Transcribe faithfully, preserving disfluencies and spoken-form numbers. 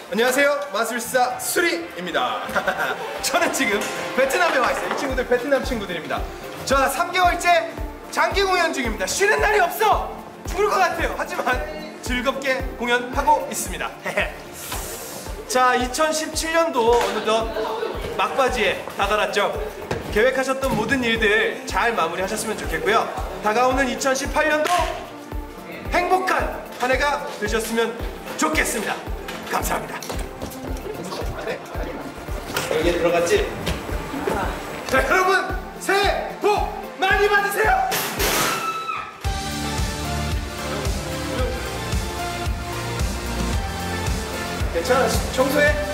안녕하세요, 마술사 수리입니다. 저는 지금 베트남에 와 있어요. 이 친구들 베트남 친구들입니다. 저 삼 개월째 장기 공연 중입니다. 쉬는 날이 없어! 죽을 것 같아요. 하지만 즐겁게 공연하고 있습니다. 자, 이천십칠 년도 어느덧 막바지에 다다랐죠. 계획하셨던 모든 일들 잘 마무리하셨으면 좋겠고요. 다가오는 이천십팔 년도 행복한 한 해가 되셨으면 좋겠습니다. 감사합니다. 여기에 들어갔지? 자, 여러분 새해 복 많이 받으세요! 괜찮아, 청소해.